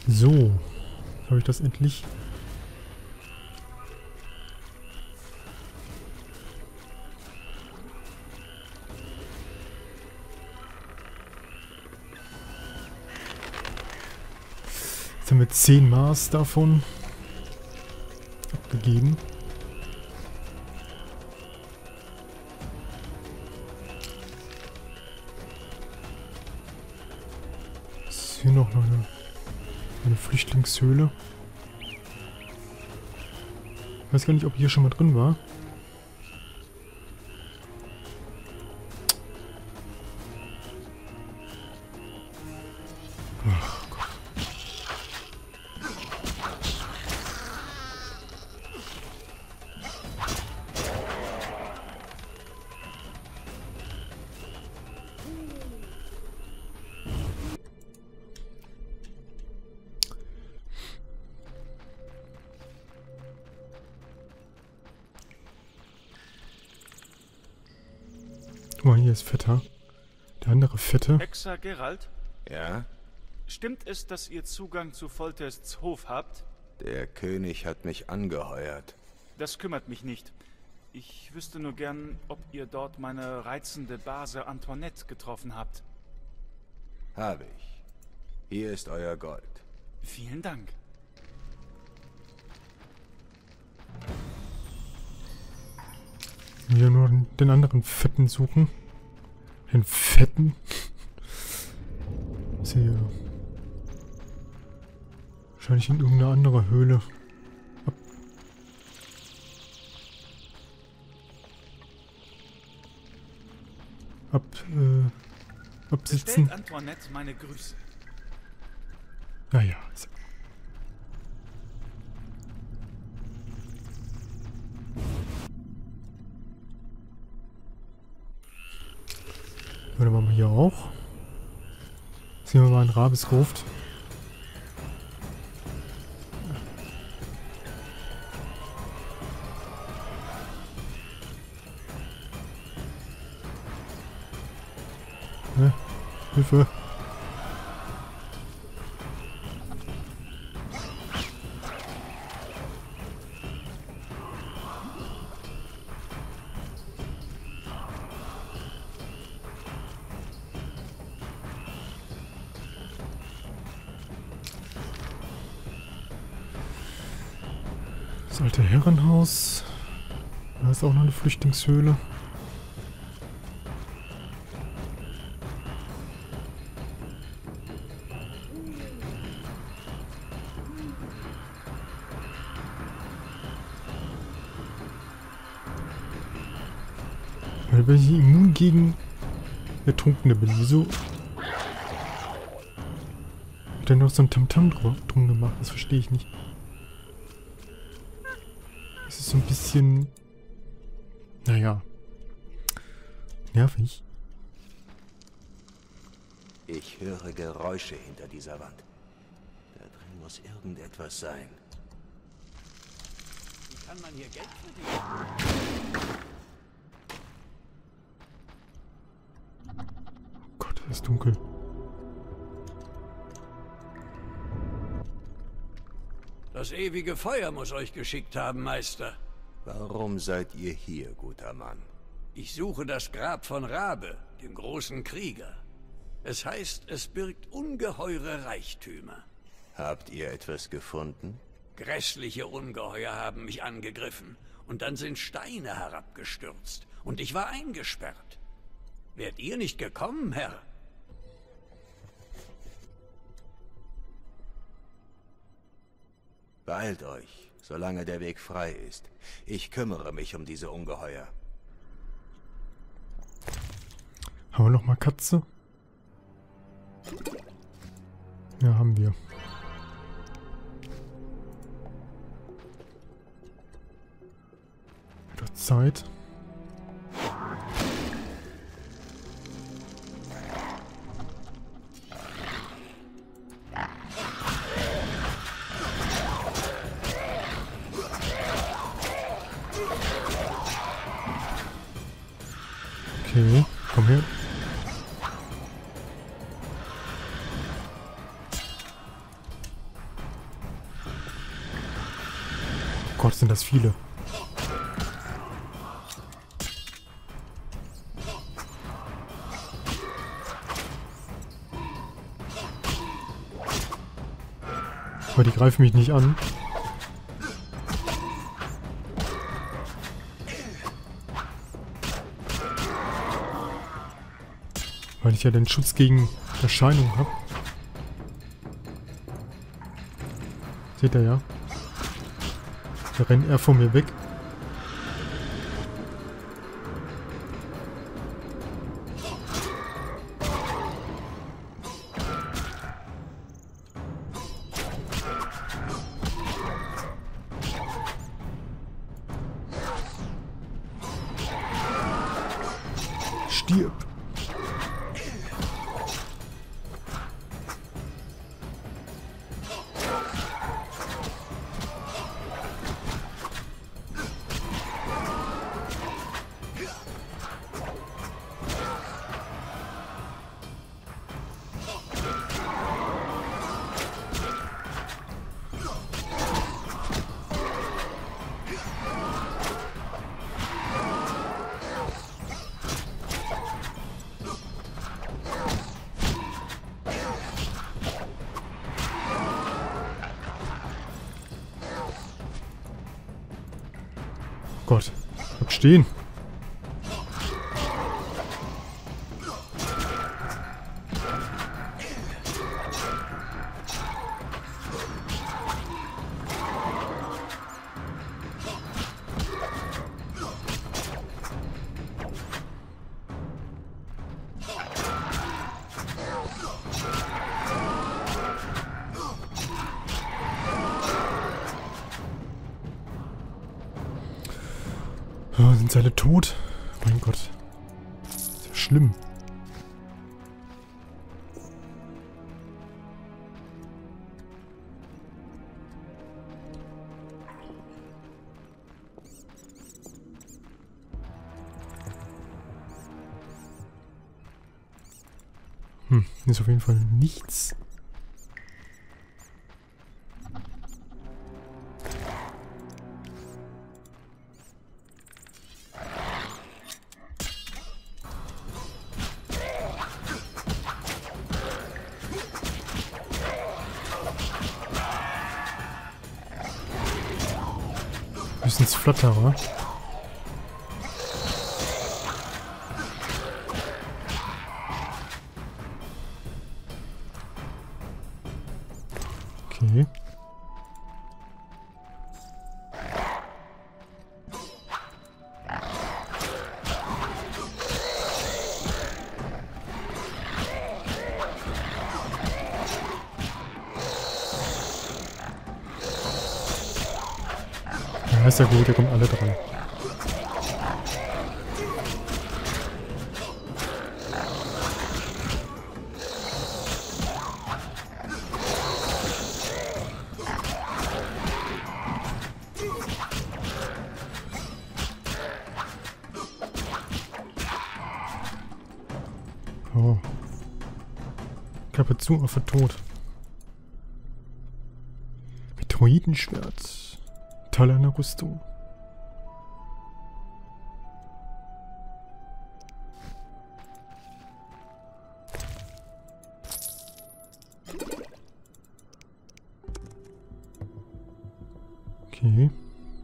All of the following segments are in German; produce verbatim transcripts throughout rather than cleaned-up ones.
So. Habe ich das endlich? Jetzt haben wir zehn Maß davon abgegeben. Ist hier noch eine, eine Flüchtlingshöhle? Ich weiß gar nicht, ob hier schon mal drin war. Ach Gott. Guck mal, hier ist Vetter. Der andere Fette. Hexer Geralt? Ja? Stimmt es, dass ihr Zugang zu Foltests Hof habt? Der König hat mich angeheuert. Das kümmert mich nicht. Ich wüsste nur gern, ob ihr dort meine reizende Base Antoinette getroffen habt. Habe ich. Hier ist euer Gold. Vielen Dank. Wir nur den anderen Fetten suchen. Den Fetten? Ist hier wahrscheinlich in irgendeine andere Höhle. Ab. Ab, äh, absitzen. Bestellt Antoinette meine Grüße. Naja. Oder machen wir hier auch? Sehen wir mal ein Rabes ruft. Ne? Hilfe! Das alte Herrenhaus. Da ist auch noch eine Flüchtlingshöhle. Weil wenn ich immun gegen Ertrunkene bin, wieso hat er noch so ein Tamtam drum gemacht? Das verstehe ich nicht. Das ist so ein bisschen, naja, nervig. Ich höre Geräusche hinter dieser Wand. Da drin muss irgendetwas sein. Wie kann man hier Geld verdienen? Oh Gott, es ist dunkel. Das ewige Feuer muss euch geschickt haben, Meister. Warum seid ihr hier, guter Mann? Ich suche das Grab von Rabe, dem großen Krieger. Es heißt, es birgt ungeheure Reichtümer. Habt ihr etwas gefunden? Grässliche Ungeheuer haben mich angegriffen. Und dann sind Steine herabgestürzt. Und ich war eingesperrt. Wärt ihr nicht gekommen, Herr? Beeilt euch, solange der Weg frei ist. Ich kümmere mich um diese Ungeheuer. Haben wir noch mal Katze? Ja, haben wir. Wieder Zeit. Okay, komm her. Gott, sind das viele. Aber die greifen mich nicht an. Weil ich ja den Schutz gegen Erscheinung habe. Seht ihr ja? Da rennt er von mir weg. Stirb! Gott, bleib stehen. Oh, sind sie alle tot? Mein Gott. Ist ja schlimm. Hm, ist auf jeden Fall nichts. Bisschen flotterer. Okay. Ja, ist ja gut, ihr kommt alle dran. Oh. Klappe zu, Affe tot. Metroidenschwert. Teil einer Rüstung. Okay.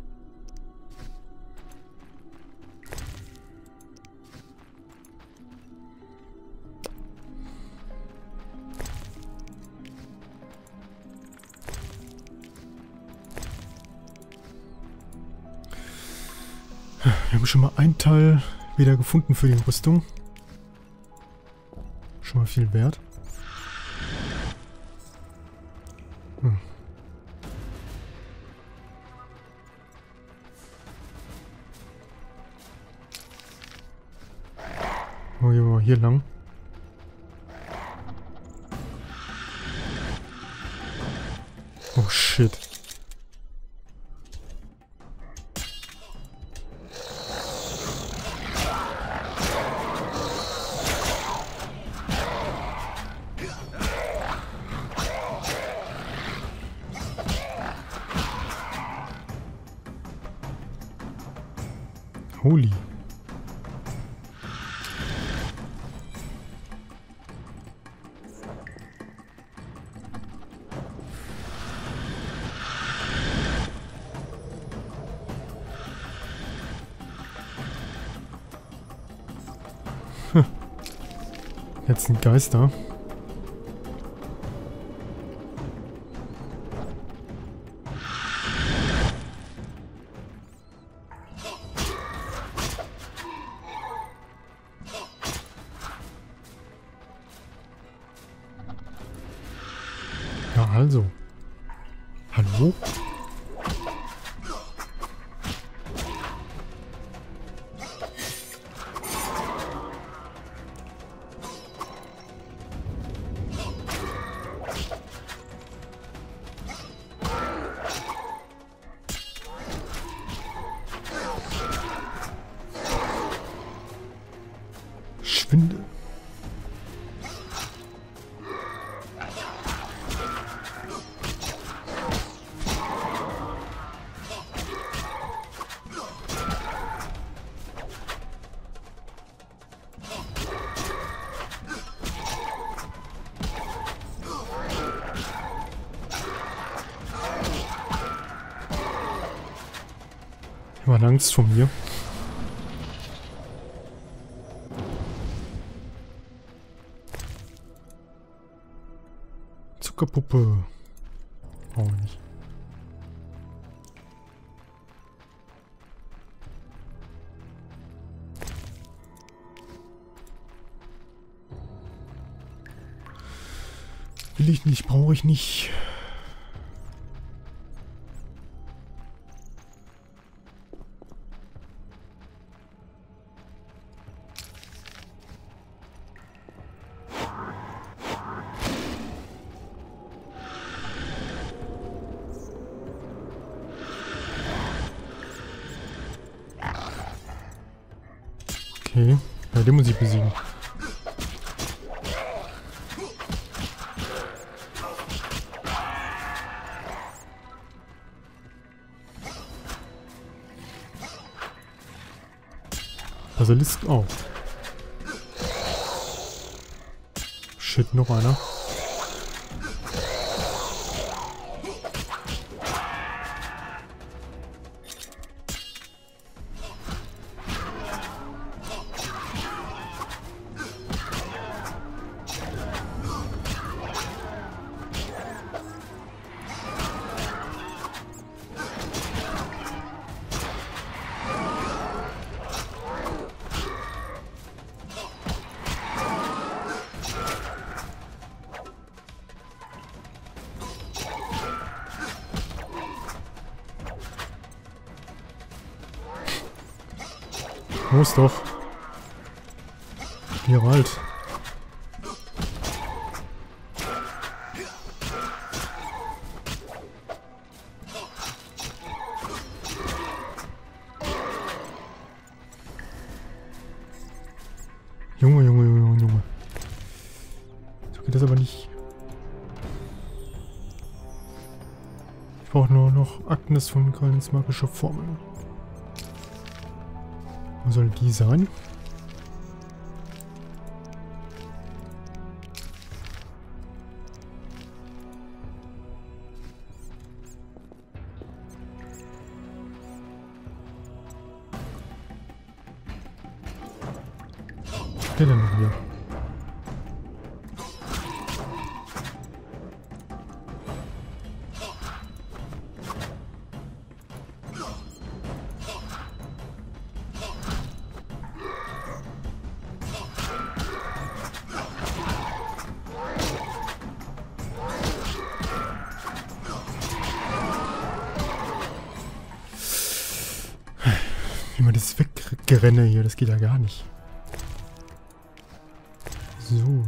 Wir haben schon mal ein Teil wieder gefunden für die Rüstung. Schon mal viel wert. Hm. Oh, hier mal hier lang. Oh shit. Holy. Jetzt sind Geister. Ja, also. Hallo? Schwinde. Ich habe Angst vor mir. Zuckerpuppe. Auch nicht. Will ich nicht, brauche ich nicht. Okay, ja, den muss ich besiegen. Basilisk auch. Shit, noch einer. Muss doch. Geralt. Junge, Junge, Junge, Junge. So geht das aber nicht. Ich brauche nur noch Agnes von Kalens magischer Formel. Wo soll die sein? Was geht denn noch hier? Wie man das weggerenne hier, das geht ja gar nicht. So.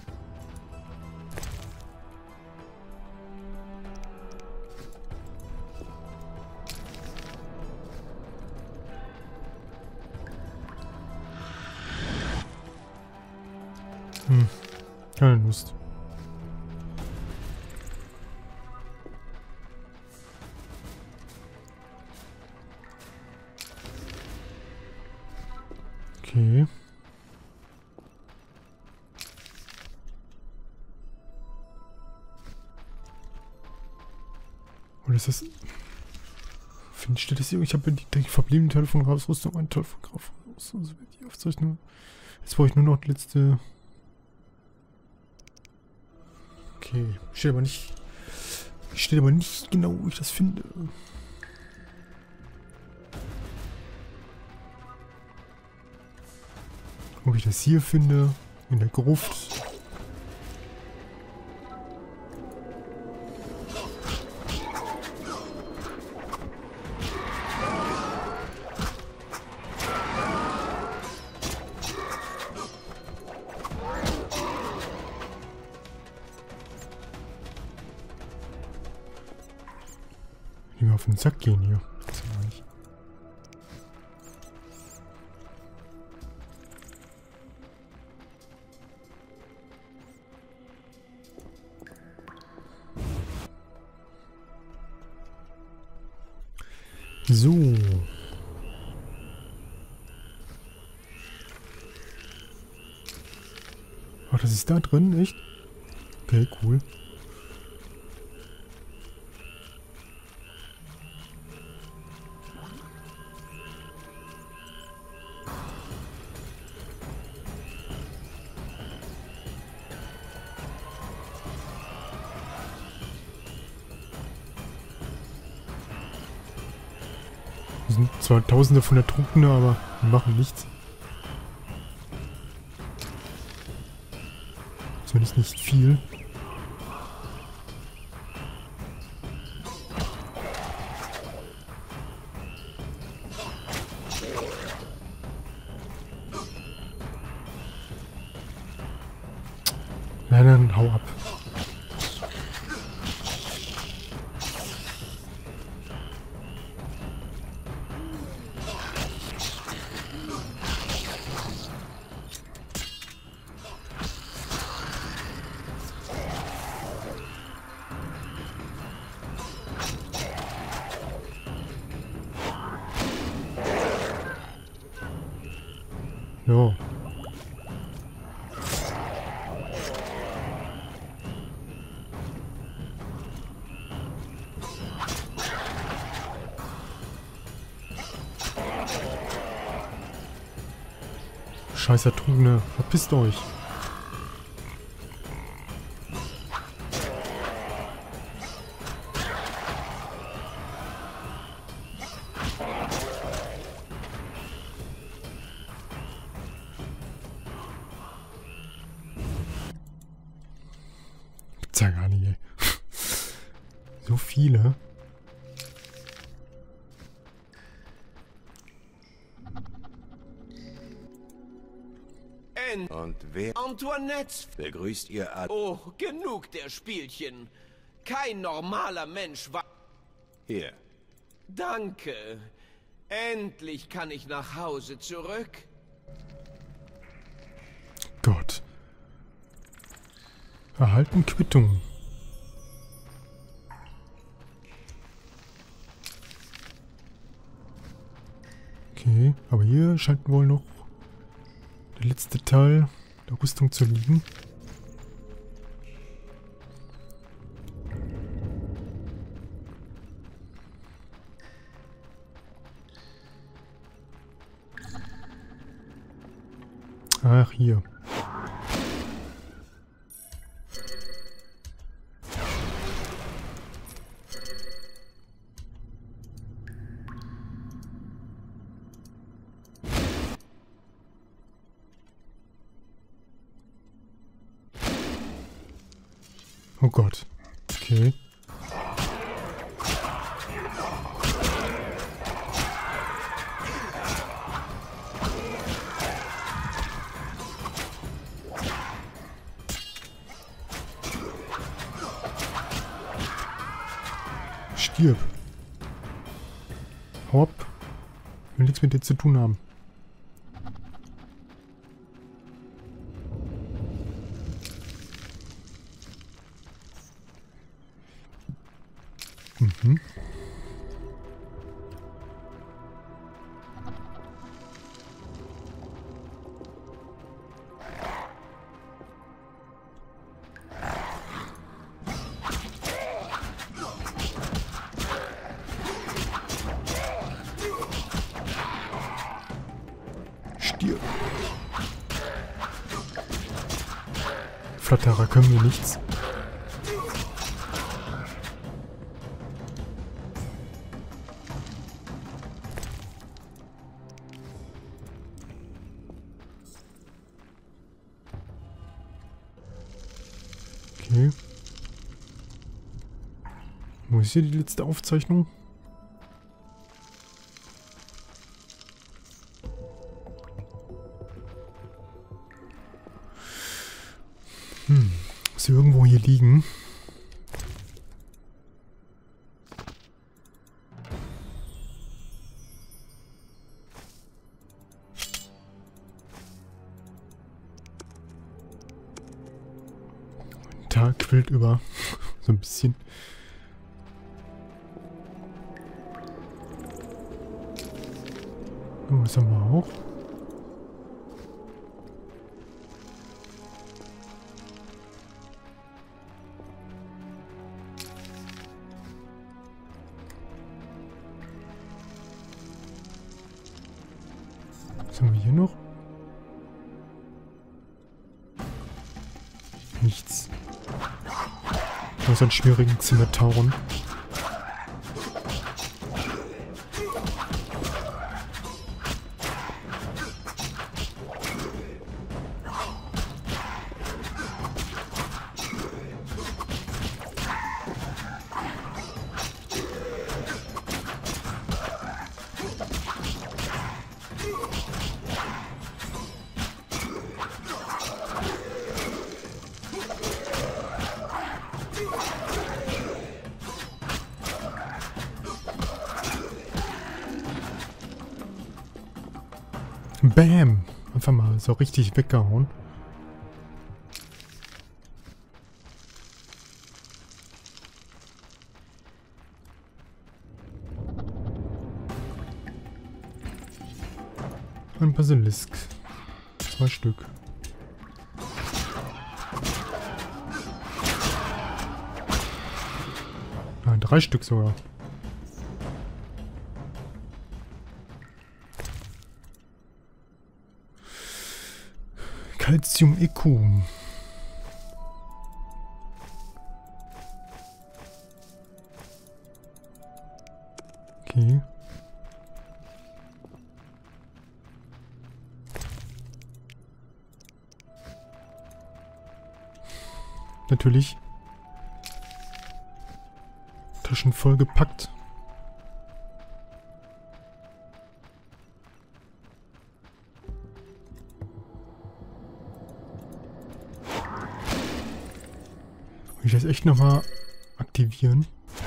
Hm, keine Lust. Okay. Oder ist das... Finde steht das hier? Ich habe die verbliebenen Teile von Ausrüstung, ein Teil von Ausrüstung, also die Aufzeichnung. Jetzt brauche ich nur noch die letzte... Okay, steht aber nicht... Steht aber nicht genau, wo ich das finde. Ob ich das hier finde, in der Gruft. Die mir auf den Sack gehen hier. Das ist ja nicht. So. Ach, das ist da drin, echt? Okay, cool. Es sind zwar Tausende von Ertrunkene, aber die machen nichts. Zumindest nicht viel. Nein, dann hau ab. Jo. Scheiß Ertrunkene, verpisst euch. Gibt's ja gar nicht, ey. So viele. Und wer Antoinette. begrüßt ihr Ad... Oh, genug der Spielchen. Kein normaler Mensch war... Hier. Danke. Endlich kann ich nach Hause zurück. Gott. Erhalten Quittung. Okay, aber hier scheint wohl noch der letzte Teil der Rüstung zu liegen. Ach, hier. Oh Gott. Okay. Stirb. Hau ab. Ich will nichts mit dir zu tun haben. Mhm. Flatterer können wir nichts. Okay. Wo ist hier die letzte Aufzeichnung? Hm. Muss sie irgendwo hier liegen? Da quillt über. So ein bisschen. Oh, das haben wir auch. Was haben wir hier noch? Nichts. Außer einen schwierigen Zimmertauren. Bam! Einfach mal so richtig weggehauen. Ein Basilisk. Zwei Stück. Nein, drei Stück sogar. Calcium-Eku. Okay. Natürlich. Taschen voll gepackt. Ich das echt nochmal aktivieren.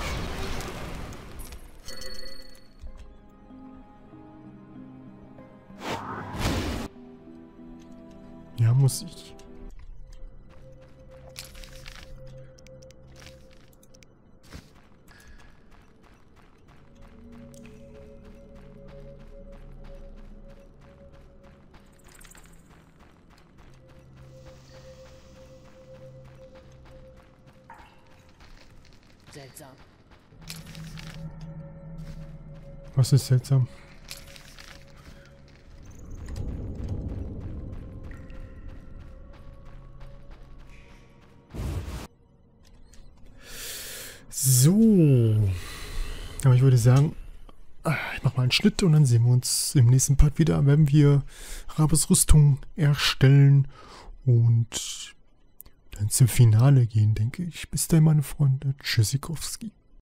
Ja, muss ich. Seltsam. Was ist seltsam? So. Aber ich würde sagen, ich mache mal einen Schnitt und dann sehen wir uns im nächsten Part wieder, wenn wir Rabes Rüstung erstellen und dann zum Finale gehen, denke ich. Bis dahin, meine Freunde. Tschüssikowski.